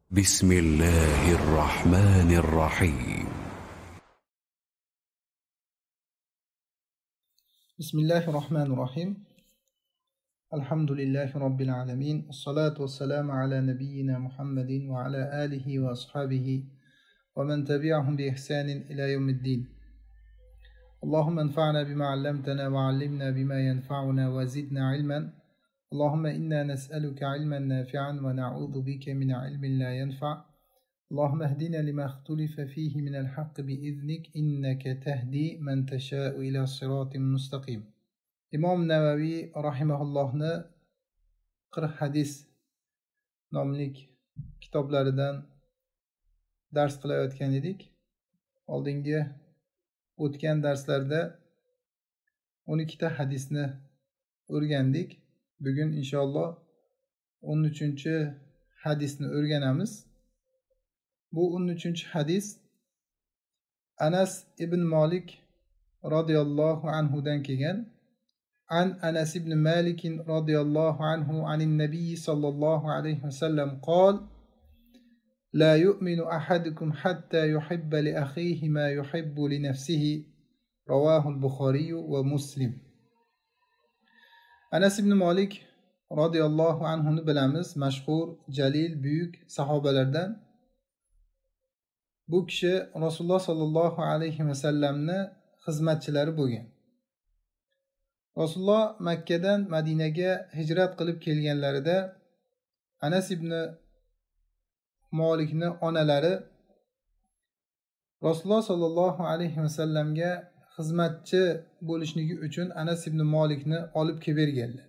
بسم الله الرحمن الرحيم. بسم الله الرحمن الرحيم. الحمد لله رب العالمين، الصلاة والسلام على نبينا محمد وعلى آله وأصحابه ومن تبعهم بإحسان إلى يوم الدين. اللهم انفعنا بما علمتنا وعلمنا بما ينفعنا وزدنا علما. اللهم إنا نسألك علما نافعا ونعوذ بك من علم لا ينفع. اللهم اهدنا لما اختلف فيه من الحق بإذنك إنك تهدي من تشاء إلى صراط مستقيم. İmom Navaviy rahimahullohni 40 hadis nomli kitoblaridan dars qilayotgan edik. Oldingi o'tgan darslarda 12 ta hadisni o'rgandik. Bugun inshaalloh 13 hadisni o'rganamiz. Bu 13 hadis Anas ibn Malik radhiyallohu anhu dan kelgan. عن أنس بن مالك رضي الله عنه عن النبي صلى الله عليه وسلم قال: لا يؤمن أحدكم حتى يحب لأخيه ما يحب لنفسه. رواه البخاري ومسلم. Anas ibn Malik radhiyallohu anhuni bilamiz, mashhur, jalil, buyuk sahobalardan. Bu kishi Rasululloh sallallohu alayhi vasallamni xizmatchilari bo'lgan. Rasululloh Makkadan Madinaga hijrat qilib kelganlarida Anas ibn Malikni onalari Rasululloh sallallohu alayhi vasallamga xizmatchi bo'lishligi uchun Anas ibn Malikni olib kelib berganlar.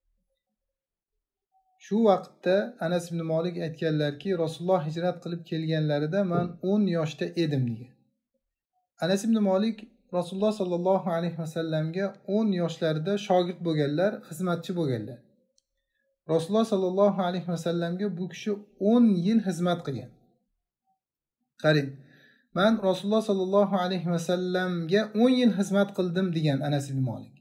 Shu vaqtda Anas ibn Malik aytganlarki, Rasululloh hijrat qilib kelganlarida men 10 yoshda edim degan. Anas ibn Malik Rasululloh sallallohu alayhi vasallamga 10 yoshlarida shogird bo'lganlar, xizmatchi bo'lganlar. Rasululloh sallallohu alayhi vasallamga bu kishi 10 yil xizmat qilgan. Qarang, men Rasululloh sallallohu alayhi vasallamga 10 yil xizmat qildim degan Anas ibn Malik.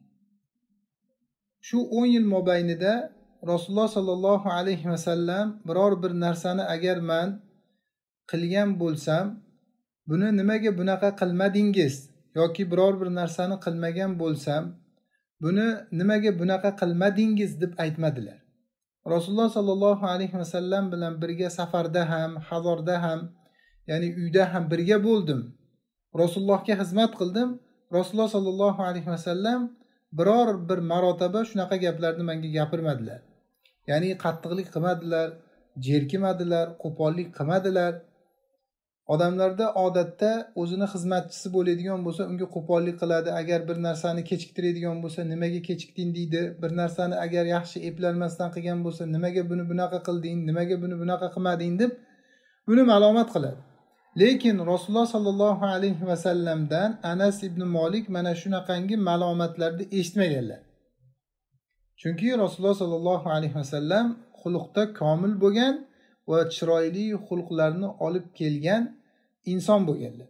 Shu 10 yil mobaynida Rasululloh sallallohu alayhi vasallam biror bir narsani agar men qilgan bo'lsam, buni nimaga bunaqa qilmadingiz? yoki biror bir narsani qilmagan bo'lsam, buni nimaga bunaqa qilmadingiz deb aytmadilar. Rasululloh sallallohu alayhi vasallam bilan birga safarda ham, hazorda ham, ya'ni uyda ham birga bo'ldim. Rasulullohga xizmat qildim. Rasululloh sallallohu alayhi vasallam biror bir marotaba shunaqa gaplarni menga gapirmadilar. Ya'ni qattiqlik qilmadilar, jerkimadilar, qo'pollik qilmadilar. Odamlarda odatda o'zini xizmatchisi bo'ladigan bo'lsa, unga qo'pollik qiladi. Agar bir narsani kechiktiradigan bo'lsa, nimaga kechikding deydi. Bir narsani agar yaxshi eplanmasdan qilgan bo'lsa, nimaga buni bunaqa qilding, nimaga buni bunaqa qilmading deb buni malomat qiladi. Lekin Rasululloh sallallohu alayhi vasallamdan Anas ibn Malik mana shunaqangi malomatlarni eshitmaganlar. Chunki Rasululloh sallallohu alayhi vasallam xulqda komil bo'lgan va chiroyli xulqlarni olib kelgan inson bo'lganlar.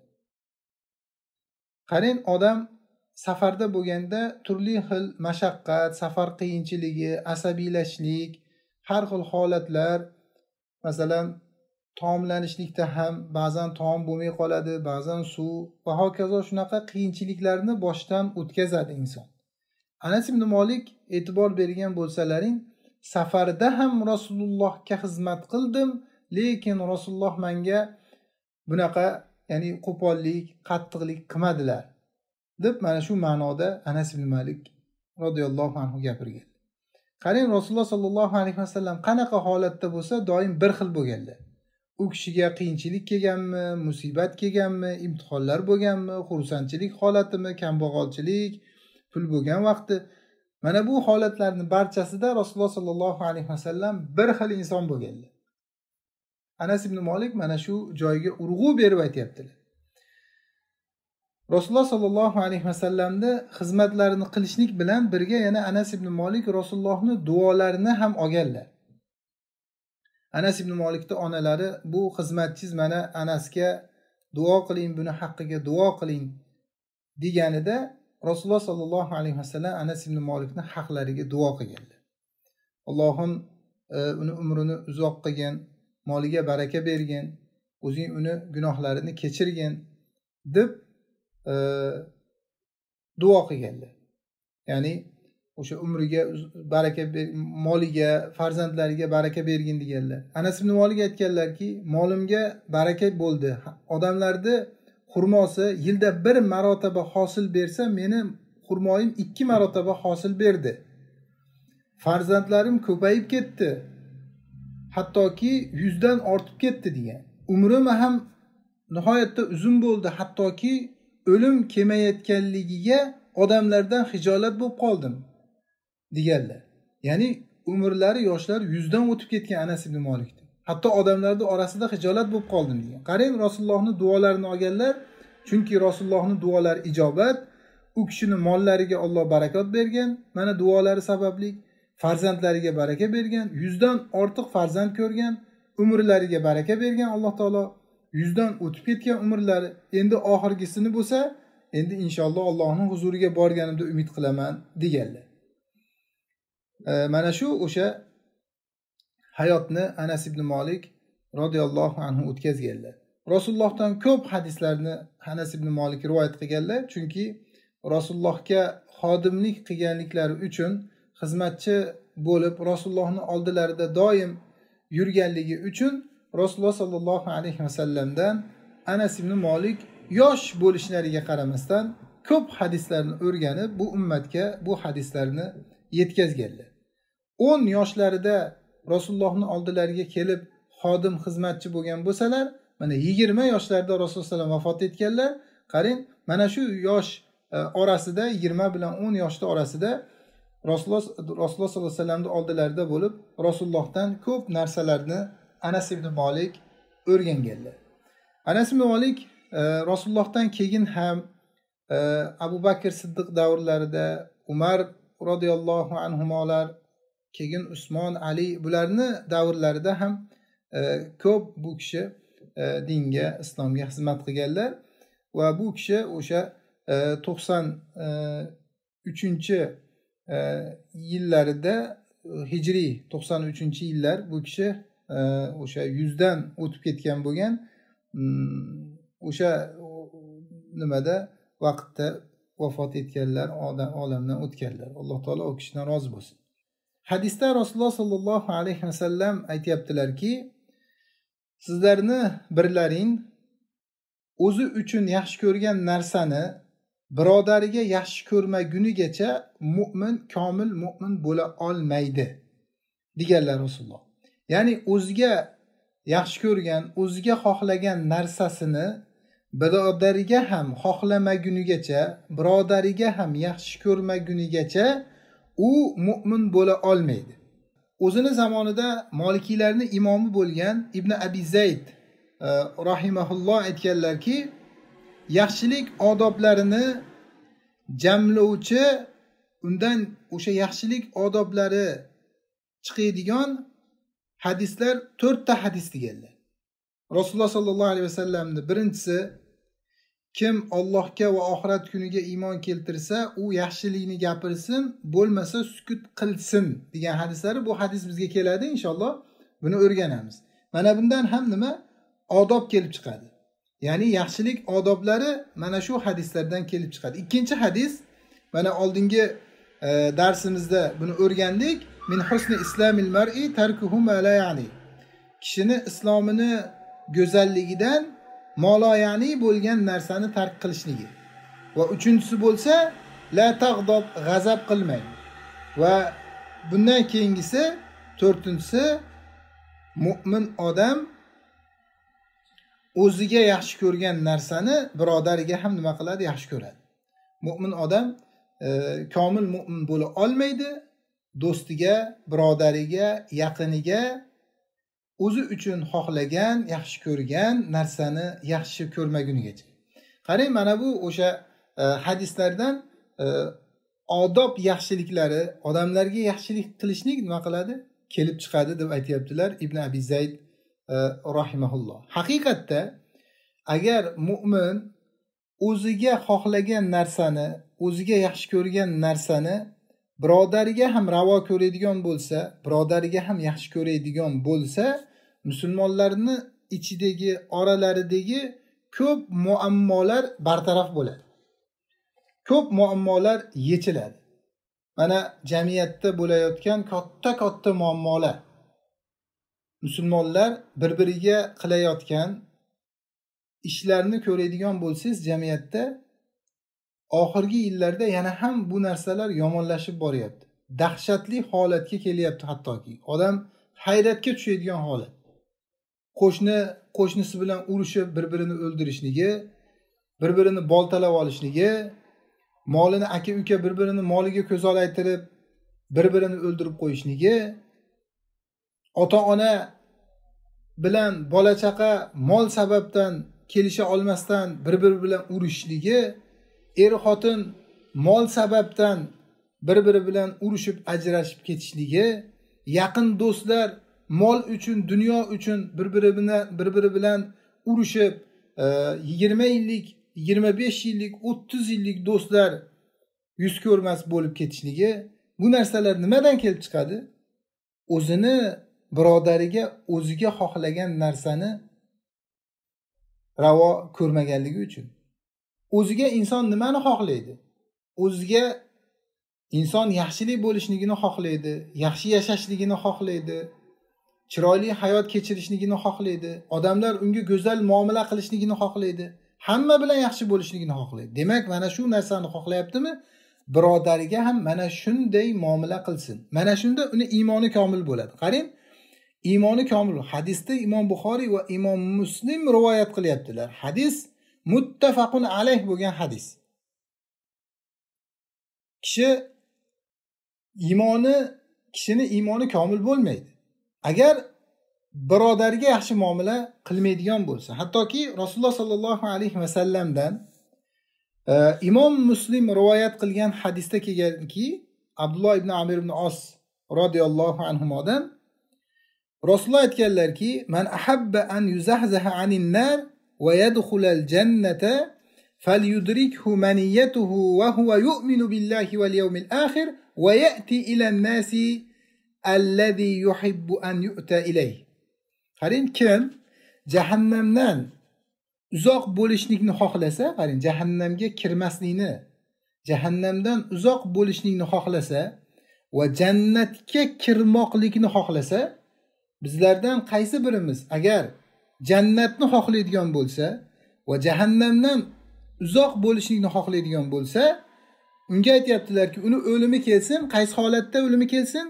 Qarang, odam safarda bo'lganda turli xil mashaqqat, safar qiyinchiligi, asabiylashlik, har xil holatlar, masalan, taomlanishlikda ham ba'zan taom bo'lmay qoladi, ba'zan suv va hokazo shunaqa qiyinchiliklarni boshdan o'tkazadi inson. Anas ibn Malik e'tibor bergan bo'lsalaring, safarda ham Rasulullohga xizmat qildim, lekin Rasululloh menga bunaqa, ya'ni qo'pollik, qattiqlik qilmadilar deb mana shu ma'noda Anas ibn Malik radhiyallohu anhu gapirgan. Qarang, Rasululloh sallallohu alayhi vasallam qanaqa holatda bo'lsa, doim bir xil bo'lganlar. U kishiga qiyinchilik kelganmi, musibat kelganmi, imtihonlar bo'lganmi, xursandchilik holatimi, kambag'alchilik, pul bo'lgan vaqti, mana bu holatlarning barchasida Rasululloh sallallohu alayhi vasallam bir xil inson bo'lganlar. Anas ibn Malik mana shu joyga urg'u berib aytayaptilar. Rasululloh sallallohu alayhi vasallamni xizmatlarini qilishlik bilan birga yana Anas ibn Malik Rasulullohning duolarini ham olganlar. Anas ibn Malikning onalari, bu xizmatchingiz mana Anasga duo qiling, buni haqqiga duo qiling deganida Rasululloh sallallohu alayhi vasallam Anas ibn Malikning haqlariga duo qilganlar. Allohim uni umrini uzoq qilgin, moliga baraka bergin, o'zing uni gunohlarini kechirgin deb duo qilganlar. Ya'ni o'sha umriga baraka, moliga, farzandlariga baraka bergin deganlar. Anas ibn Malik aytganlarki, molimga baraka bo'ldi. Odamlarni xurmosi yilda bir marotaba hosil bersa, meni xurmoyim 2 marotaba hosil berdi. Farzandlarim ko'payib ketdi. Hattoki 100 dan ortib ketdi degan. Umrim ham nihoyatda uzun bo'ldi. Hattoki o'lim kelmayotganligiga odamlardan hijolat bo'lib qoldim deganlar. Ya'ni umrlari, yoshlari 100 dan o'tib ketgan Anas ibn Malikdir. Hatto odamlarning orasida hijolat bo'lib qoldim degan. Qarang, Rasulullohning duolarini olganlar, chunki Rasulullohning duolari ijobat, u kishining mollariga Alloh barakot bergan, mana duolari sababli farzandlariga baraka bergan, 100 dan ortiq farzand ko'rgan, umrlariga baraka bergan Alloh taolo. 100 dan o'tib ketgan umrlari, endi oxirgisini bo'lsa, endi inshaalloh Allohning huzuriga borganimda umid qilaman deganlar. Mana shu o'sha hayotni Anas ibn Malik radhiyallohu anhu o'tkazganlar. Rasulullohdan ko'p hadislarni Anas ibn Malik rivoyat qilganlar, chunki Rasulullohga xodimlik qilganliklari uchun, xizmatchi bo'lib Rasulullohning oldilarida doim yurganligi uchun Rasululloh sallallohu alayhi vasallamdan Anas ibn Malik yosh bo'lishlariga qaramasdan ko'p hadislarni o'rganib, bu ummatga bu hadislarni yetkazganlar. 10 yoshlarida Rasulullohning oldilariga kelib xodim, xizmatchi bo'lgan bo'lsalar, mana 20 yoshlarida Rasululloh sallallohu alayhi vasallam vafot etganlar. Qarang, mana shu yosh orasida, 20 bilan 10 yoshda orasida Rasululloh sallallohu alayhi vasallamning oldilarida bo'lib, Rasulullohdan ko'p narsalarni Anas ibn Malik o'rganganlar. Anas ibn Malik Rasulullohdan keyin ham Abu Bakr Siddiq davrlarida, Umar radhiyallohu anhumolar, keyin Usmon, Ali, bularni davrlarida ham ko'p bu kishi dinga, islomga xizmat qilganlar va bu kishi o'sha 93-yillarida, hijriy 93-yillar, bu kishi o'sha 100 dan o'tib ketgan bo'lgan, o'sha nimada vaqtda vafot etganlar, olamdan o'tganlar. Alloh taolo u kishidan rozi bo'lsin. Hadisda Rasululloh sallallohu alayhi vasallam aytayaptilarki, sizlarni birlaring o'zi uchun yaxshi ko'rgan narsani birodariga yaxshi ko'rmagunigacha mu'min, komil mu'min bo'la olmaydi deganlar Rasululloh. Ya'ni o'ziga yaxshi ko'rgan, o'ziga xohlagan narsasini birodariga ham xohlamagunigacha, birodariga ham yaxshi ko'rmagunigacha u mu'min bo'la olmaydi. O'zini zamonida Molikiylarning imomi bo'lgan Ibn Abi Zayd rahimahulloh aytganlarki, yaxshilik odoblarini jamlovchi, undan o'sha yaxshilik odoblari chiqadigan hadislar 4 ta hadis deganlar. Rasululloh sallallohu alayhi vasallamning birinchisi, kim Allohga va oxirat kuniga iymon keltirsa, u yaxshilikni gapirsin, bo'lmasa sukut qilsin degan hadislari. Bu hadis bizga keladi inshaalloh. Buni o'rganamiz. Mana bundan ham nima? Odob kelib chiqadi. Ya'ni yaxshilik odoblari mana shu hadislardan kelib chiqadi. Ikkinchi hadis, mana oldingi darsimizda buni o'rgandik. Min husni islamil mar'i tarkuhu ma la ya'ni. Kishini islomini go'zalligidan maloyani bo'lgan narsani tark qilishligi. Va uchinchisi bo'lsa, la tag'dob, g'azab qilmang. Va bundan keyingisi, to'rtinchisi, mu'min odam o'ziga yaxshi ko'rgan narsani birodariga ham nima qiladi? Yaxshi ko'radi. Mu'min odam komil mu'min bo'la olmaydi. Do'stiga, birodariga, yaqiniga o'zi uchun xohlagan, yaxshi ko'rgan narsani yaxshi ko'rmagunigacha. Qarang, mana bu o'sha hadislardan odob yaxshiliklari, odamlarga yaxshilik qilishlik nima qiladi? Kelib chiqadi deb aytayaptilar Ibn Abi Zayd rahimahulloh. Haqiqatda agar mu'min o'ziga xohlagan narsani, o'ziga yaxshi ko'rgan narsani birodariga ham ravo ko'radigan bo'lsa, birodariga ham yaxshi ko'radigan bo'lsa, musulmonlarni ichidagi, oralaridagi ko'p muammolar bartaraf bo'ladi. Ko'p muammolar yechiladi. Mana jamiyatda bo'layotgan katta muammolar. Musulmonlar bir-biriga qilayotgan ishlarni ko'radigan bo'lsangiz jamiyatda oxirgi yillarda yana ham bu narsalar yomonlashib boryapti. Dahshatli holatga kelyapti hattoki. Odam hayratga tushadigan holat. Qo'shnisi bilan urushib bir-birini o'ldirishligi, bir-birini boltalab olishligi, molini aka-uka bir-birini moliga ko'zolaytirib bir-birini o'ldirib qo'yishligi, ota-ona bilan bola-chaqa mol sababdan kelisha olmasdan bir-biri bilan urishishligi, er-xotin mol sababdan bir-biri bilan urushib ajrashib ketishligi, yaqin do'stlar mol uchun, dunyo uchun bir-biri bilan urushib 20 yillik, 25 yillik, 30 yillik do'stlar yuz ko'rmas bo'lib ketishligi, bu narsalar nimadan kelib chiqadi? O'zini birodariga o'ziga xohlagan narsani ravo ko'rmaganligi uchun. O'ziga inson nimani xohlaydi? O'ziga inson yaxshilik bo'lishligini xohlaydi, yaxshi yashashligini xohlaydi, chiroyli hayot kechirishligini xohlaydi, odamlar unga go'zal muomala qilishligini xohlaydi, hamma bilan yaxshi bo'lishligini xohlaydi. Demak, mana shu narsani xohlayaptimi? Birodariga ham mana shunday muomala qilsin. Mana shunda uni iymoni komil bo'ladi. Qarang, iymoni komil. Hadisda Imom Buxoriy va Imom Muslim rivoyat qilyaptilar. Hadis muttafaqun alayh bo'lgan hadis. Kishini iymoni komil bo'lmaydi. Agar birodariga yaxshi muomala qilmaydigan bo'lsa, hattoki Rasululloh sallallohu alayhi vasallamdan Imom Muslim rivoyat qilgan hadisda kelganki, Abdulloh ibn Amir ibn Os radhiyallohu anhumodan Rasululloh aytganlarki, "Man ahabba an yuzahzaha anin nar va yadkhulal jannata falyudrikhu maniyatuhu va huwa yu'minu billahi wal yawmil akhir va ya'ti ila an-nasi alladhi yuhibbu an yu'ta ilayh." Qarang, kim jahannamdan uzoq bo'lishlikni xohlasa, qarang, jahannamga kirmaslikni, jahannamdan uzoq bo'lishlikni xohlasa va jannatga kirmoqlikni xohlasa, bizlardan qaysi birimiz agar jannatni xohlaydigan bo'lsa va jahannamdan uzoq bo'lishlikni xohlaydigan bo'lsa, unga aytayaptilarki, uni o'limi kelsin. Qaysi holatda o'limi kelsin?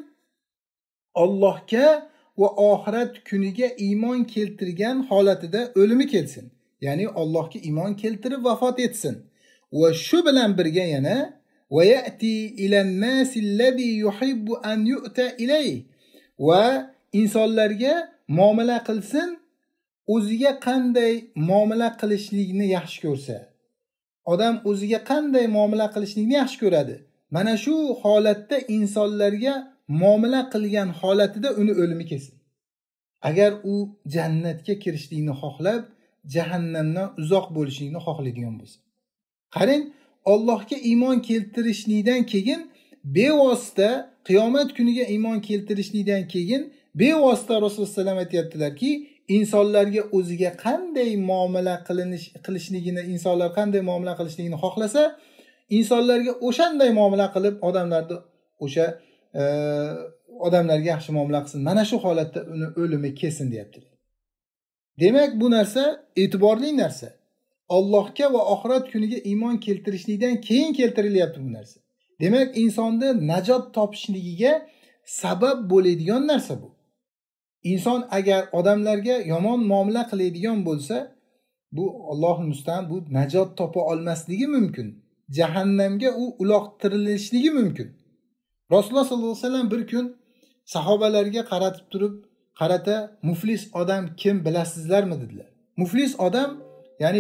Allohga va oxirat kuniga iymon keltirgan holatida o'limi kelsin. Ya'ni Allohga iymon keltirib vafot etsin. Va shu bilan birga yana va ya'ti ilan nasi allazi yuhibbu an yu'ta ilayh, va insonlarga muomala qilsin, o'ziga qanday muomala qilishlikni yaxshi ko'rsa. Odam o'ziga qanday muomala qilishlikni yaxshi ko'radi. Mana shu holatda insonlarga muomala qilgan holatida uni o'limi kelsin. Agar u jannatga kirishlikni xohlab, jahannamdan uzoq bo'lishlikni xohlaydigan bo'lsa. Qarang, Allohga iymon keltirishlikdan keyin bevosita qiyomat kuniga iymon keltirishlikdan keyin bevosita Rasululloh sallam aytayaptilarki, insonlarga o'ziga qanday muomala qilishligini, insonlar qanday muomala qilishligini xohlasa, insonlarga o'shanday muomala qilib, odamlarga yaxshi muomala qilsin. Mana shu holatda uni o'limi kelsin deyaptilar. Demak, bu narsa e'tiborli narsa. Allohga va oxirat kuniga iymon keltirishlikdan keyin keltirilyapti bu narsa. Demak, insonda najot topishligiga sabab bo'ladigan narsa bu. Inson agar odamlarga yomon muomala qiladigan bo'lsa, bu Allohul musta'an, bu najot topa olmasligi mumkin. Jahannamga u uloqtirilishligi mumkin. Rasululloh sollallohu alayhi vasallam bir kun sahobalarga qaratib turib, qarata, muflis odam kim bilasizlarmi dedilar. Muflis odam, ya'ni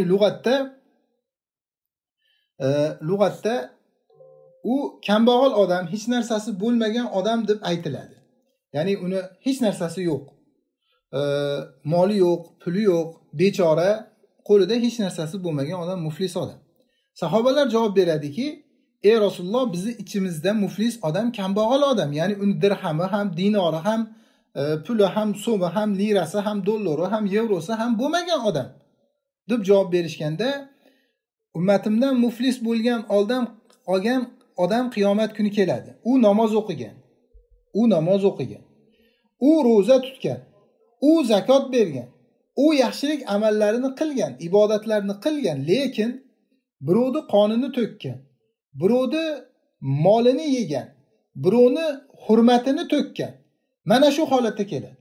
lug'atda u kambag'al odam, hech narsasi bo'lmagan odam deb aytiladi. Ya'ni uni hech narsasi yo'q. Moli yo'q, puli yo'q, bechora, qo'lida hech narsasi bo'lmagan odam muflis odam. Sahobalar javob beradiki, ey Rasululloh, bizni ichimizda muflis odam kambag'al odam, ya'ni uni dirhami ham, dinori ham puli ham so'mi, ham lirasi, ham dollari, ham yevrosi ham bo'lmagan odam deb javob berishganda, ummatimdan muflis bo'lgan olgan odam qiyomat kuni keladi. U namoz o'qigan. U ro'za tutgan. U zakot bergan. U yaxshilik amallarini qilgan, ibodatlarni qilgan, lekin birovni qonini to'kkan, birovni molini yegan, birovni hurmatini to'kkan. Mana shu holatda keladi.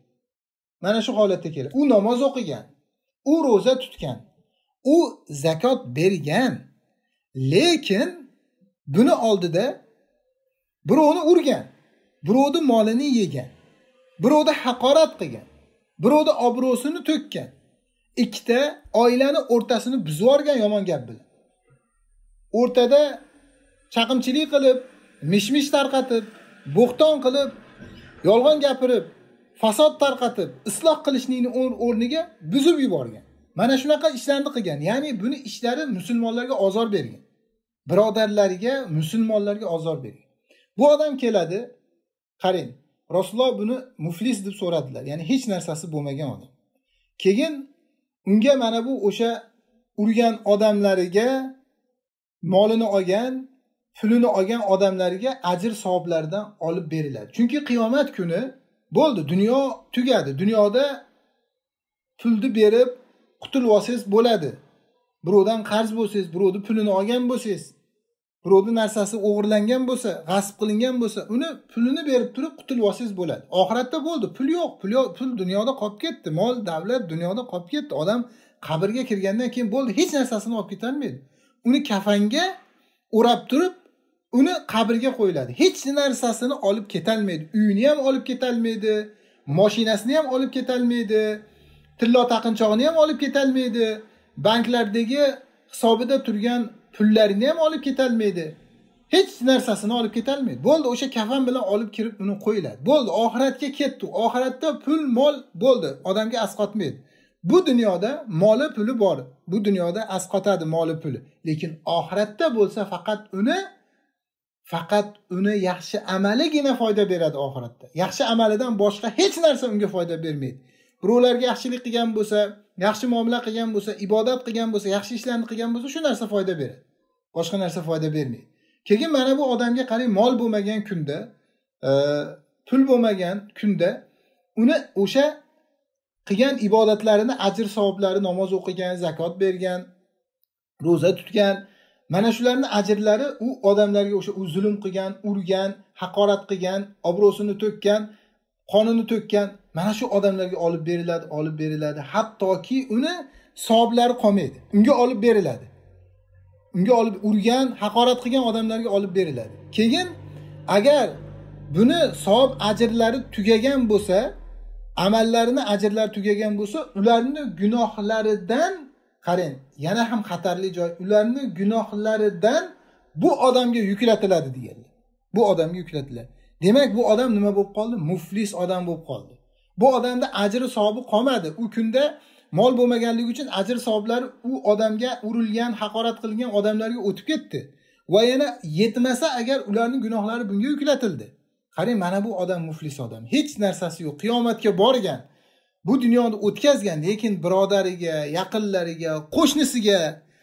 U namoz o'qigan, u ro'za tutgan, u zakot bergan, lekin buni oldida birovni urgan, birovni molini yegan, birovni haqorat qilgan, birovni obro'sini to'kkan, ikkita oilani o'rtasini buzib yuborgan yomon gap bilan. O'rtada chaqimchilik qilib, mishmish tarqatib, bo'xton qilib, yolg'on gapirib, fasod tarqatib, isloh qilishning o'rniga buzib yuborgan. Mana shunaqa ishlarni qilgan. Ya'ni buni ishlari musulmonlarga ozor bergan. Birodarlariga, musulmonlarga ozor bergan. Bu odam keladi, qarang, Rasululloh buni muflis deb so'radilar. Ya'ni hech narsasi bo'lmagan odam. Keyin unga mana bu o'sha urgan odamlariga, molini olgan, pulini olgan odamlarga ajr savoblardan olib beriladi. Chunki qiyomat kuni bo'ldi, dunyo tugadi. Dunyoda pulni berib qutulib olsangiz bo'ladi. Birovdan qarz bo'lsangiz, birovning pulini olgan bo'lsangiz, birovning narsasi o'g'irlangan bo'lsa, g'asb qilingan bo'lsa, uni pulini berib turib qutulib olsangiz bo'ladi. Oxiratda bo'ldi, pul yo'q, pul dunyoda qolib ketdi, mol, davlat dunyoda qolib ketdi. Odam qabrga kirgandan keyin bo'ldi, hech narsasini olib ketolmaydi. Uni kafanga o'rab turib, uni qabrga qo'yiladi. Hech narsasini olib ketolmaydi. Uyini ham olib ketolmaydi, mashinasini ham olib ketolmaydi, tillo taqinchog'ini ham olib ketolmaydi, banklardagi hisobida turgan pullarini ham olib ketolmaydi. Hech narsasini olib ketolmaydi. Bo'ldi, o'sha kafan bilan olib kirib uni qo'yiladi. Bo'ldi, oxiratga ketdi. Oxiratda pul, mol bo'ldi, odamga asqotmaydi. Bu dunyoda moli puli bor. Bu dunyoda asqotadi moli puli. Lekin oxiratda bo'lsa faqat uni yaxshi amaligina foyda beradi oxiratda. Yaxshi amalidan boshqa hech narsa unga foyda bermaydi. Birovlarga yaxshilik qilgan bo'lsa, yaxshi muomala qilgan bo'lsa, ibodat qilgan bo'lsa, yaxshi ishlarni qilgan bo'lsa, shu narsa foyda beradi. Boshqa narsa foyda bermaydi. Keyin mana bu odamga qarang, mol bo'lmagan kunda, pul bo'lmagan kunda uni o'sha qilgan ibodatlarini, ajr savoblari, namoz o'qigan, zakot bergan, ro'za tutgan, mana shularning ajrlari u odamlarga o'sha zulm qilgan, urgan, haqorat qilgan, obro'sini to'kkan, qonini to'kkan, mana shu odamlarga olib beriladi. Hattoki uni savoblari qolmaydi. Unga olib beriladi. Unga olib urgan, haqorat qilgan odamlarga olib beriladi. Keyin agar buni savob ajrlari tugagan bo'lsa, amallarini ajrlari tugagan bo'lsa, ularning gunohlaridan, qarang, yana ham xatarli joy, ularning gunohlaridan bu odamga yuklatiladi deganlar. Bu odamga yuklatiladi. Demak, bu odam nima bo'lib qoldi? Muflis odam bo'lib qoldi. Bu odamda ajri savobi qolmadi. U kunda mol bo'lmaganligi uchun ajr savoblari u odamga urilgan, haqorat qilgan odamlarga o'tib ketdi. Va yana yetmasa agar ularning gunohlari bunga yuklatildi. Qarang, mana bu odam muflis odam. Hech narsasi yo'q. Qiyomatga borgan, bu dunyoni o'tkazgan, lekin birodariga, yaqinlariga, qo'shnisiga,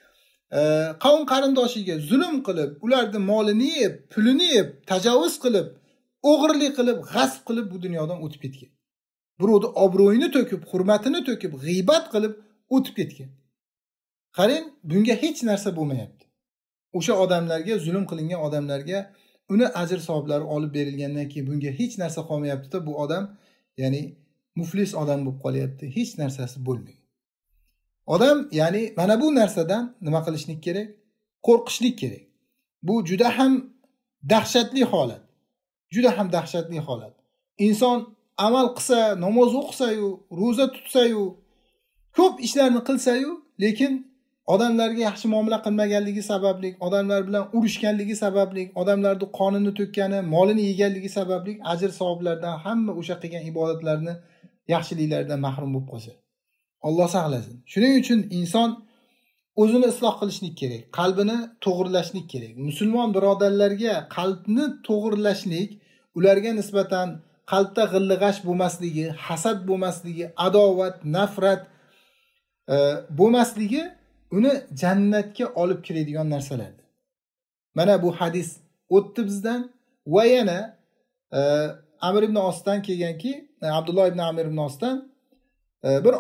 qavm qarindoshiga zulm qilib, ularning molini yeb, pulini yeb, tajovuz qilib, o'g'irlik qilib, g'asb qilib bu dunyodan o'tib ketgan. Birovning obro'yini to'kib, hurmatini to'kib, g'iybat qilib o'tib ketgan. Qarang, bunga hech narsa bo'lmayapti. O'sha odamlarga, zulm qilingan odamlarga uni ajr savoblari olib berilgandan keyin bunga hech narsa qolmayapti-da, bu odam, ya'ni muflis odam bo'lib qolyapti. Hech narsasi bo'lmaydi. Odam, ya'ni mana bu narsadan nima qilishlik kerak? Qo'rqishlik kerak. Bu juda ham dahshatli holat. Juda ham dahshatli holat. Inson amal qilsa, namoz o'qisa-yu, ro'za tutsa-yu, ko'p ishlarni qilsa-yu, lekin odamlarga yaxshi muomala qilmaganligi sababli, odamlar bilan urushganligi sababli, odamlarning qonini to'kkani, molini yeganligi sababli ajr savoblardan, hamma o'sha qilgan ibodatlarni, yaxshiliklardan mahrum bo'lib qolsa. Alloh saqlasin. Shuning uchun inson o'zini isloh qilishlik kerak, qalbini to'g'rilashlik kerak. Musulmon birodarlarga qalbni to'g'rilashlik, ularga nisbatan qalbda g'illig'ash bo'lmasligi, hasad bo'lmasligi, adovat, nafrat bo'lmasligi uni jannatga olib kiradigan narsalardir. Mana bu hadis o'tdi bizdan va yana Amr ibn Osdan kelganki, Abdulloh ibn Amr ibn Osdan bir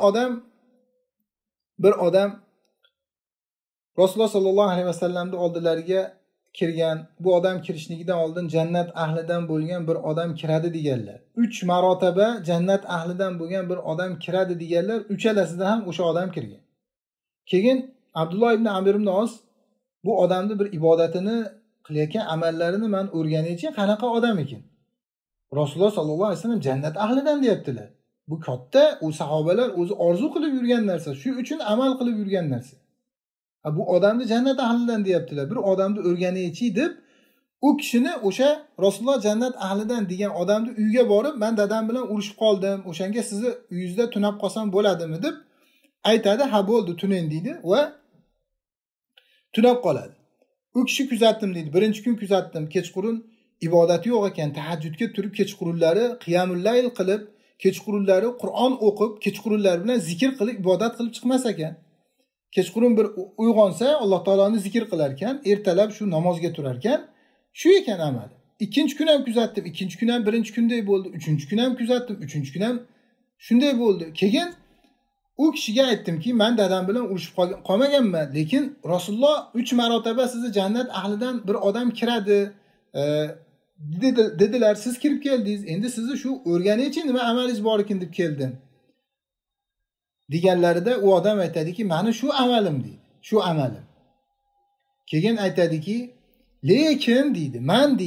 odam Rasululloh sallallohu alayhi vasallamning oldilariga kirgan, bu odam kirishligidan oldin jannat ahlidan bo'lgan bir odam kiradi deganlar. 3 marotaba jannat ahlidan bo'lgan bir odam kiradi deganlar, uchalasida ham o'sha odam kirgan. Keyin Abdulloh ibn Amr ibn Os bu odamni bir ibodatini qilayotgan amallarini men o'rganaychi, qanaqa odam ekan. Rasululloh sallallohu alayhi vasallam jannat ahlidan deyaptilar. Bu katta u sahobalar o'zi orzu qilib yurgan narsa, shu uchun amal qilib yurgan narsa. Bu odamni jannat ahlidan deyaptilar. Bir odamni o'rganaychi deb u kishini o'sha Rasululloh jannat ahlidan degan odamni uyiga borib, men dadam bilan urushib qoldim, o'shanga sizni uyingizda tunab qolsam bo'ladimi deb aytadi. Ha bo'ldi, tuning deydi va tunab qoladi. U kishi kuzatdim deydi. Birinchi kun kuzatdim, kechqurun ibodati yo'q ekan, tahajjudga turib kechqurunlari qiyamul layl qilib, kechqurunlari Qur'on o'qib, kechqurunlar bilan zikr qilib, ibodat qilib chiqmas ekan. Kechqurun bir uyg'onsa Alloh taoloni zikr qilar ekan, ertalab shu namozga turar ekan. Shu ekan amali. Ikkinchi kun ham kuzatdim, ikkinchi kun ham birinchi kunday bo'ldi, uchinchi kun ham kuzatdim, uchinchi kun ham shunday bo'ldi. Keyin u kishiga aytdimki, men dadam bilan urushib qolmaganman, lekin Rasululloh 3 marotaba sizni jannat ahlidan bir odam kiradi dedilar, siz kirib keldingiz. Endi sizni shu o'rganaychi, nima amalingiz bor ekan deb keldim. Deganlarida u odam aytadiki, meni shu amalim deydi, shu amalim. Keyin aytadiki, lekin deydi,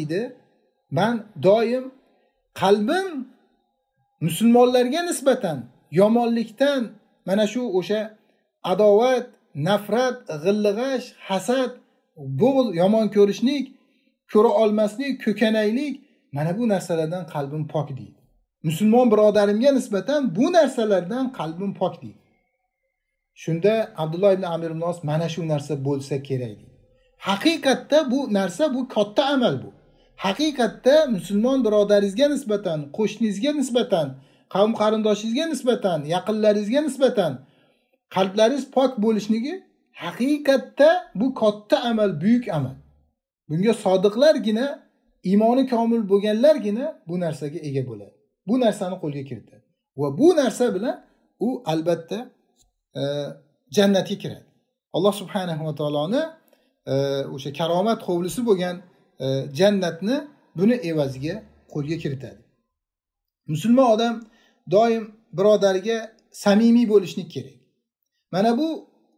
men doim qalbim musulmonlarga nisbatan yomonlikdan, mana shu o'sha adovat, nafrat, g'illig'ash, hasad, bo'g'z, yomon ko'rishlik, ko'ra olmaslik, ko'kanaylik, mana bu narsalardan qalbim pok deydi. Musulmon birodarimga nisbatan bu narsalardan qalbim pok deydi. Shunda Abdulloh ibn Amr ibn Os mana shu narsa bo'lsa kerak deydi. Haqiqatda bu narsa, bu katta amal bu. Haqiqatda musulmon birodaringizga nisbatan, qo'shningizga nisbatan, qavm qarindoshingizga nisbatan, yaqinlaringizga nisbatan qalblaringiz pok bo'lishligi haqiqatda bu katta amal, buyuk amal. Bunga sodiqlargina, iymoni komil bo'lganlargina bu narsaga ega bo'ladi. Bu narsani qo'lga kiritadi. Va bu narsa bilan u albatta jannatga kiradi. Alloh subhanahu va taoloni o'sha karomat hovlisi bo'lgan jannatni buni evaziga qo'lga kiritadi. Musulmon odam doim birodariga samimiy bo'lishni kerak. Mana bu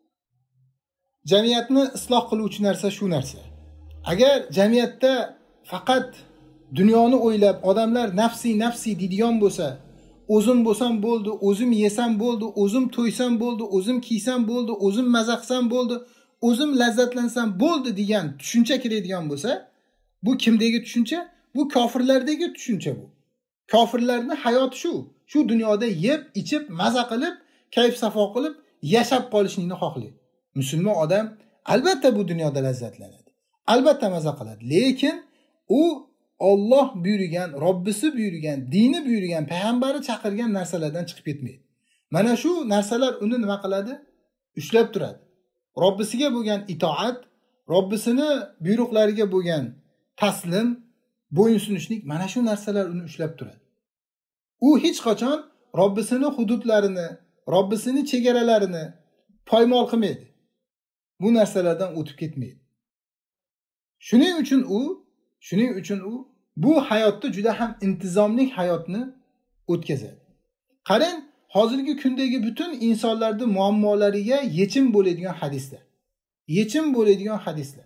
jamiyatni isloh qiluvchi narsa shu narsa. Agar jamiyatda faqat dunyoni o'ylab odamlar nafsi deydigan bo'lsa, o'zim bo'lsam bo'ldi, o'zim yesam bo'ldi, o'zim to'ysam bo'ldi, o'zim kiysam bo'ldi, o'zim maza qilsam bo'ldi, o'zim lazzatlansam bo'ldi degan tushuncha kiradigan bo'lsa, bu kimdagi tushuncha? Bu kofirlardagi tushuncha bu. Kofirlarning hayoti shu. Shu dunyoda yeb, ichib, maza qilib, kayf safo qilib yashab qolishni xohlaydi. Musulmon odam albatta bu dunyoda lazzatlanadi. Albatta maza qiladi. Lekin u Alloh buyurgan, Robbisi buyurgan, dini buyurgan, payg'ambari chaqirgan narsalardan chiqib ketmaydi. Mana shu narsalar uni nima qiladi? Ushlab turadi. Robbisiga bo'lgan itoat, Robbisini buyruqlariga bo'lgan taslim, bo'yinsunishlik, mana shu narsalar uni ushlab turadi. U hech qachon Robbisini hududlarini, Robbisini chegaralarini poymol qilmaydi. Bu narsalardan o'tib ketmaydi. Shuning uchun u bu hayotda juda ham intizomli hayotni o'tkazadi. Qarang, hozirgi kundagi butun insonlarning muammolariga yechim bo'ladigan hadislar. Yechim bo'ladigan hadislar.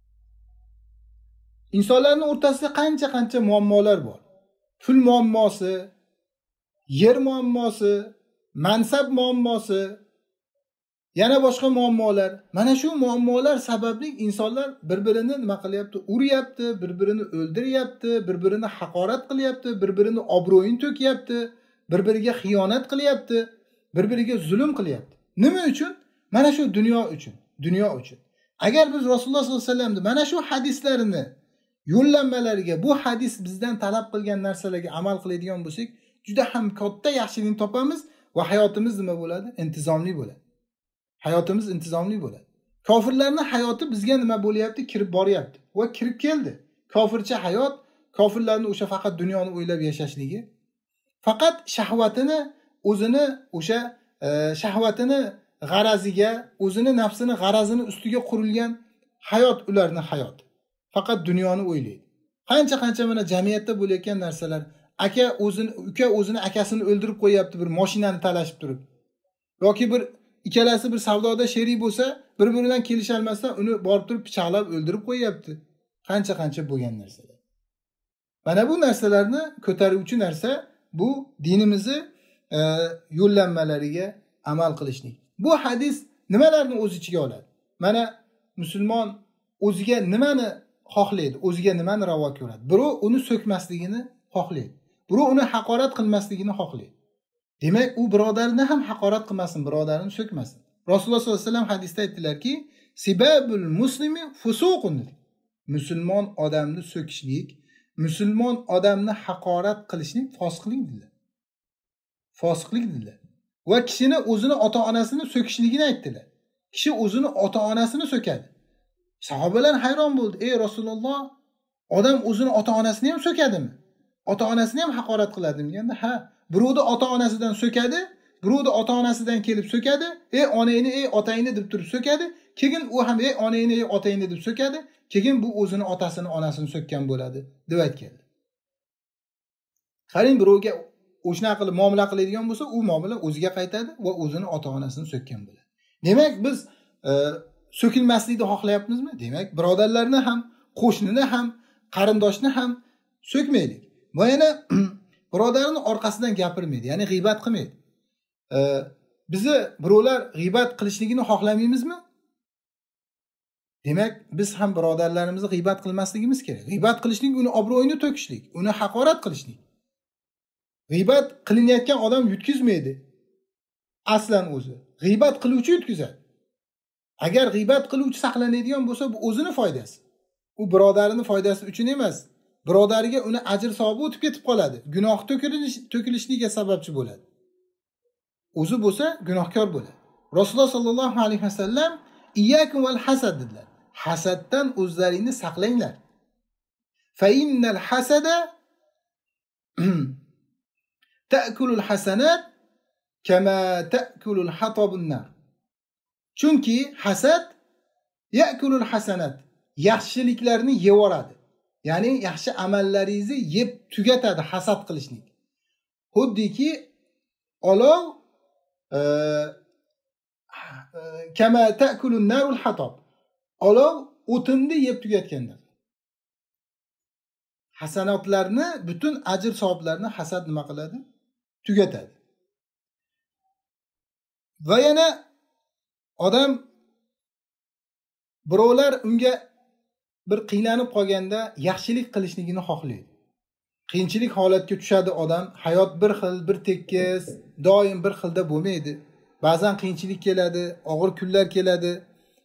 İnsanların o'rtasida qancha muammolar bor. Pul muammosi, yer muammosi, mansab muammosi, yana boshqa muammolar. Mana shu muammolar sababli insonlar bir-birini nima qilyapti? Uryapti, bir-birini o'ldiryapti, bir-birini haqorat qilyapti, bir-birini obro'yini to'kyapti, bir-biriga xiyonat qilyapti, bir-biriga zulm qilyapti. Nima uchun? Mana shu dunyo uchun. Agar biz Rasululloh sollallohu alayhi vasallamning mana shu hadislarini yo'llanmalariga, bu hadis bizdan talab qilgan narsalarga amal qiladigan bo'lsak, juda ham katta yaxshilikni topamiz va hayotimiz nima bo'ladi? Intizomli bo'ladi. Hayotimiz intizomli bo'ladi. Kofirlarning hayoti bizga nima bo'lyapti? Kirib boryapti va kirib keldi. Kofircha hayot, kofirlarning o'sha faqat dunyoni o'ylab yashashligi, faqat shahvatini o'zini o'sha shahvatini g'araziga, o'zini nafsini g'arazini ustiga qurilgan hayot ularning hayoti. Faqat dunyoni o'ylaydi. Qancha mana jamiyatda bo'layotgan narsalar, uka o'zini akasini o'ldirib qo'yapti bir mashinani talashib turib. Yoki bir ikkalasi bir savdoda sherik bo'lsa, bir-biridan kelisha olmasa, uni borib turib pichoqlab o'ldirib qo'yapti. Qancha bo'lgan narsalar. Mana bu narsalarni ko'taruvchi narsa bu dinimizni yo'llanmalariga amal qilishlik. Bu hadis nimalarni o'z ichiga oladi? Mana musulmon o'ziga nimani xohlaydi, o'ziga nimani ravo ko'radi? Birov uni so'kmasligini xohlaydi. Birov uni haqorat qilmasligini xohlaydi. Demak, u birodarini ham haqorat qilmasin, birodarini so'kmasin. Rasululloh sollallohu alayhi vasallam hadisda aytdilarki, "Sibabul muslimi fusuqun." Musulmon odamni so'kishlik, musulmon odamni haqorat qilishlik fosiqlik dedilar. Fosiqlik dedilar. Va kishini o'zini ota-onasini so'kishligini aytdilar. Kishi o'zini ota-onasini so'kadi. Sahobalar hayron bo'ldi. "Ey Rasululloh, odam o'zini ota-onasini ham so'kadimi? Ota-onasini ham haqorat qiladimi?" deganda, "Ha, birovni ota-onasidan so'kadi, birovni ota-onasidan kelib so'kadi, ey onangni, ey otangni deb turib so'kadi, keyin u ham ey onangni, ey otangni deb so'kadi, keyin bu o'zini otasini, onasini so'kkan bo'ladi" deb aytganlar. Qarang, birovga o'shna qilib muomala qiladigan bo'lsa, u muomala o'ziga qaytadi va o'zini ota-onasini so'kkan bo'ladi. Demak, biz so'kilmaslikni xohlayapmizmi? Demak, birodarlarni ham, qo'shnini ham, qarindoshni ham so'kmaylik. Va yana birodarini orqasidan gapirmaydi, ya'ni g'iybat qilmaydi. Bizni birovlar g'iybat qilishligini xohlamaymizmi? Demak, biz ham birodarlarimizni g'iybat qilmasligimiz kerak. G'iybat qilishlik uni obro'yini to'kishlik, uni haqorat qilishlik. G'iybat qilinayotgan odam yutkizmaydi. Aslan o'zi. G'iybat qiluvchi yutkizadi. Agar g'iybat qiluvchi saqlanadigan bo'lsa, bu o'zini foydasi. U birodarining foydasi uchun emas. Birodariga uni ajr savobi o'tib ketib qoladi. Gunoh to'kilishligiga sababchi bo'ladi. O'zi bo'lsa gunohkor bo'ladi. Rasululloh sallallohu alayhi vasallam iyyakum val hasad dedilar. Hasaddan o'zlaringni saqlanglar. Fa innal hasada ta'kulul hasanat kama ta'kulul hatabun nar. Chunki hasad ya'kulul hasanat, yaxshiliklarni yevoradi. Ya'ni yaxshi amallaringizni yeb tugatadi hasad qilishlik. Xuddiki olov kama ta'kulun narul hatab. Olov o'tinni yeb tugatgandir. Hasanatlarni, butun ajr savoblarni hasad nima qiladi? Tugatadi. Va yana odam birovlar unga bir qiynalib qolganda yaxshilik qilishligini xohlaydi. Qiyinchilik holatga tushadi odam, hayot bir xil, bir tekis, doim bir xilda bo'lmaydi. Ba'zan qiyinchilik keladi, og'ir kunlar keladi.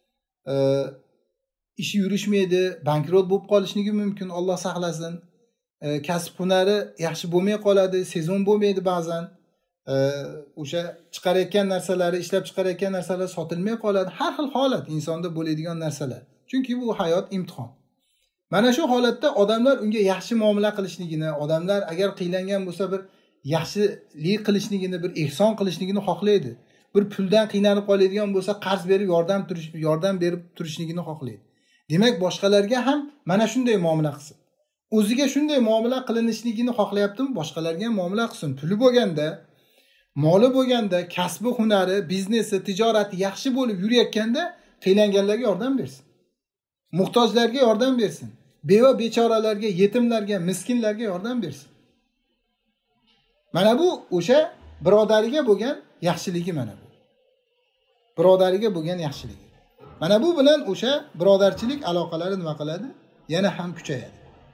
Ishi yurishmaydi, bankrot bo'lib qolishligi mumkin, Alloh saqlasin. Kasb hunari yaxshi bo'lmay qoladi, sezon bo'lmaydi ba'zan. O'sha chiqarayotgan narsalari, ishlab chiqarayotgan narsalar sotilmay qoladi. Har xil holat insonda bo'ladigan narsalar. Chunki bu hayot imtihon. Mana shu holatda odamlar unga yaxshi muomala qilishligini, odamlar agar qiylangan bo'lsa bir yaxshilik qilishligini, bir ehson qilishligini xohlaydi. Bir puldan qiynalib qoladigan bo'lsa qarz berib yordam berib turishligini xohlaydi. Demak, boshqalarga ham mana shunday muomala qilsin. O'ziga shunday muomala qilinishligini xohlayaptimi? Boshqalarga ham muomala qilsin. Puli bo'lganda, moli bo'lganda, kasbi, hunari, biznesi, tijorati yaxshi bo'lib yurayotganda qiylanganlarga yordam bersin. Muhtojlarga yordam bersin. Beva bechoralarga, yetimlarga, miskinlarga yordam bersin. Mana bu o'sha birodariga bo'lgan yaxshiligi mana bu. Birodariga bo'lgan yaxshiligi. Mana bu bilan o'sha birodarchilik aloqalari nima qiladi? Yana ham kuchayadi.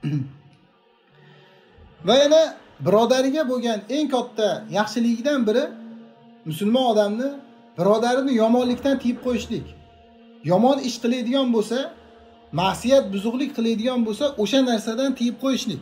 Va yana birodariga bo'lgan eng katta yaxshiligidan biri musulmon odamni birodarini yomonlikdan tiyib qo'yishlik. Yomon ish qiladigan bo'lsa, ma'siyat buzuqlik qiladigan bo'lsa, o'sha narsadan tiyib qo'yishlik.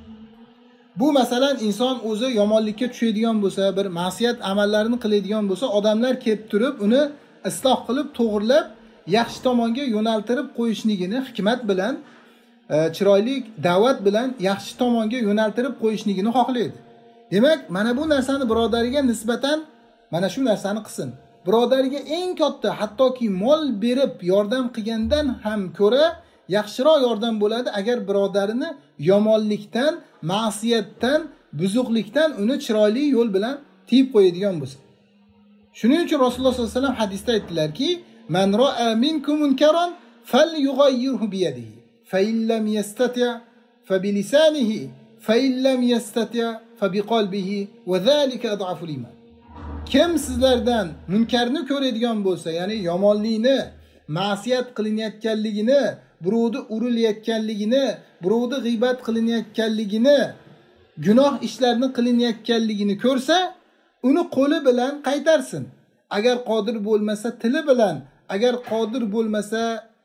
Bu masalan inson o'zi yomonlikka tushadigan bo'lsa, bir ma'siyat amallarini qiladigan bo'lsa, odamlar kelib turib uni isloh qilib, to'g'rilab, yaxshi tomonga yo'naltirib qo'yishligini hikmat bilan, chiroyli da'vat bilan yaxshi tomonga yo'naltirib qo'yishligini xohlaydi. Demak, mana bu narsani birodariga nisbatan mana shu narsani qilsin. Birodariga eng katta, hattoki mol berib yordam qilgandan ham ko'ra yaxshiroq yordam bo'ladi agar birodarini yomonlikdan, ma'siyatdan, buzuqlikdan uni chiroyli yo'l bilan tiyib qo'yadigan bo'lsa. Shuning uchun Rasululloh sollallohu alayhi vasallam hadisda aytdilarki, "Man ra'a minkum munkaran falyughayyirhu bi yadihi, fa in lam yastati' fa bi lisanihi, fa in lam yastati' fa bi qalbihi, wa zalika ad'aful iman." Kim sizlardan munkarni ko'radigan bo'lsa, ya'ni yomonlikni, ma'siyat qilinayotganligini, birovni urilayotganligini, birovni g'iybat qilinayotganligini, gunoh ishlarni qilinayotganligini ko'rsa, uni qo'li bilan qaytarsin. Agar qodir bo'lmasa tili bilan, agar qodir bo'lmasa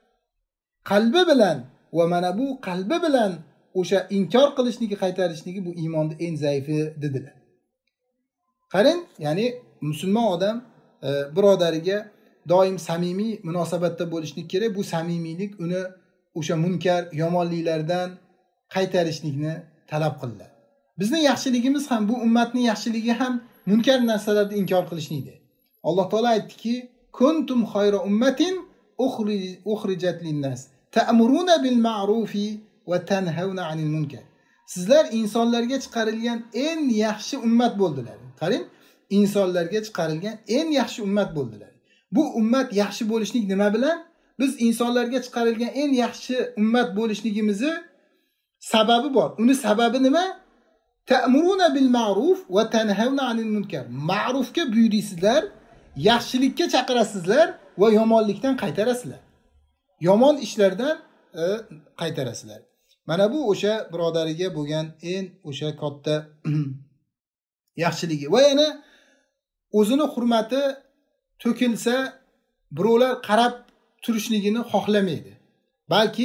qalbi bilan, va mana bu qalbi bilan o'sha inkor qilishniki, qaytarishniki bu iymonning eng zaifi dedilar. Qarang, ya'ni musulmon odam birodariga doim samimiy munosabatda bo'lishlik kerak. Bu samimiylik uni o'sha munkar, yomonliklardan qaytarishlikni talab qiladi. Bizning yaxshiligimiz ham, bu ummatning yaxshiligi ham munkar narsalarni inkor qilishlikdir. Alloh taolo aytdiki, "Kuntum khayra ummatin ukhrijat lin-nas, ta'muruna bil ma'rufi va tanhauna 'anil munkar." Sizlar insonlarga chiqarilgan eng yaxshi ummat bo'ldilar. Qarang, insonlarga chiqarilgan eng yaxshi ummat bo'ldilar. Bu ummat yaxshi bo'lishlik nima bilan? Biz insonlarga chiqarilgan eng yaxshi ummat bo'lishligimizni sababi bor. Uni sababi nima? Ta'muruna bil ma'ruf va tanhauna 'anil munkar. Ma'rufga buyuraysizlar, yaxshilikka chaqirasizlar va yomonlikdan qaytarasizlar. Yomon ishlardan qaytarasizlar. Mana bu o'sha birodariga bo'lgan eng o'sha katta yaxshiligi. Va yana o'zini hurmati to'kilsa, birovlar qarab turishligini xohlamaydi. Balki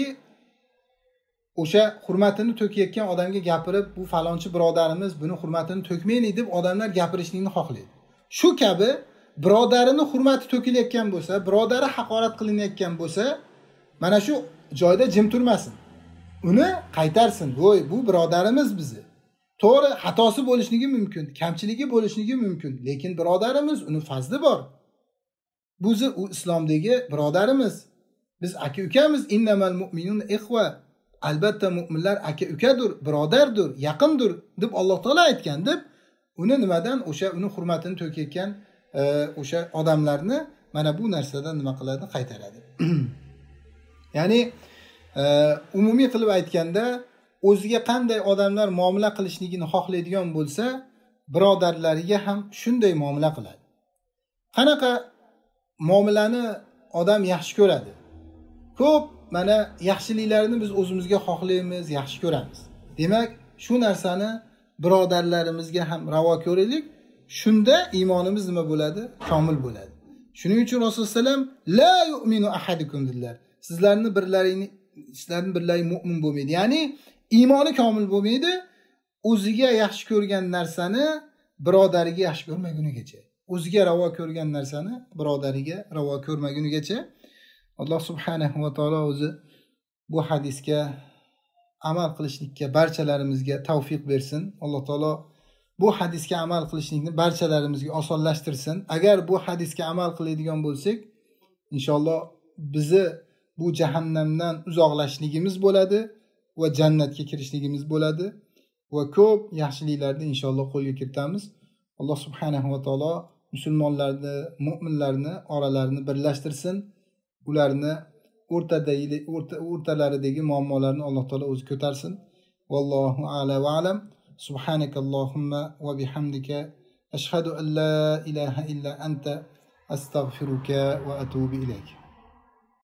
o'sha hurmatini to'kayotgan odamga gapirib, bu falonchi birodarimiz buni hurmatini to'kmaydi deb odamlar gapirishlikni xohlaydi. Shu kabi birodarini hurmati to'kilayotgan bo'lsa, birodari haqorat qilinayotgan bo'lsa, mana shu joyda jim turmasin. Uni qaytarsin. Voy, bu birodarimiz bizi. To'g'ri, xatosi bo'lishligi mumkin, kamchiligi bo'lishligi mumkin, lekin birodarimiz, uni fazli bor. Bizi u islomdagi birodarimiz. Biz aka-ukamiz, innamal mu'minun ikhwa. Albatta mu'minlar aka-ukadir, birodardir, yaqindir deb Alloh taolo aytgan deb uni nimadan o'sha uni hurmatini to'kayotgan o'sha odamlarni mana bu narsadan nima qiladi? Qaytaradi. Ya'ni umumiy qilib aytganda, o'ziga qanday odamlar muomala qilishligini xohlaydigan bo'lsa, birodarlariga ham shunday muomala qiladi. Qanaqa muomalani odam yaxshi ko'radi? Ko'p mana yaxshiliklarni biz o'zimizga xohlaymiz, yaxshi ko'ramiz. Demak, shu narsani birodarlarimizga ham ravo ko'raylik. Shunda iymonimiz nima bo'ladi? Komil bo'ladi. Shuning uchun Rasululloh sallam la yu'minu ahadukum dedilar. Sizlarning birlaring mu'min bo'lmaydi. Ya'ni iymoni komil bo'lmaydi. O'ziga yaxshi ko'rgan narsani birodariga yaxshi ko'rmagunigacha. O'ziga ravo ko'rgan narsani birodariga ravo ko'rmagunigacha Alloh subhanahu va taolo o'zi bu hadisga amal qilishlikka barchalarimizga tavfiq bersin. Alloh taolo bu hadisga amal qilishlikni barchalarimizga osonlashtirsin. Agar bu hadisga amal qiladigan bo'lsak, inshaalloh bizni bu jahannamdan uzoqlashligimiz bo'ladi va jannatga kirishligimiz bo'ladi va ko'p yaxshiliklarni inshaalloh qo'lga kiritamiz. Alloh subhanahu va taolo musulmonlarni, mu'minlarni oralarini birlashtirsin. Ularni o'rtalaridagi muammolarni Alloh taolo o'zi ko'tarsin. Vallohu a'la va alam. Subhanakallohumma va bihamdika ashhadu an la ilaha illa anta astaghfiruka va atubu ilayk.